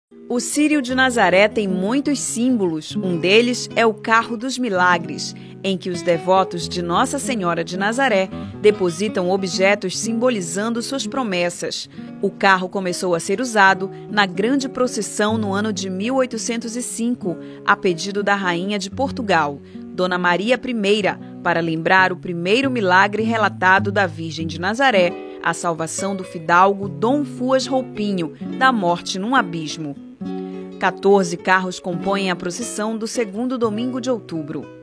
O Círio de Nazaré tem muitos símbolos. Um deles é o Carro dos Milagres, em que os devotos de Nossa Senhora de Nazaré depositam objetos simbolizando suas promessas. O carro começou a ser usado na grande procissão no ano de 1805, a pedido da Rainha de Portugal, Dona Maria I, para lembrar o primeiro milagre relatado da Virgem de Nazaré, a salvação do fidalgo Dom Fuas Roupinho, da morte num abismo. 14 carros compõem a procissão do segundo domingo de outubro.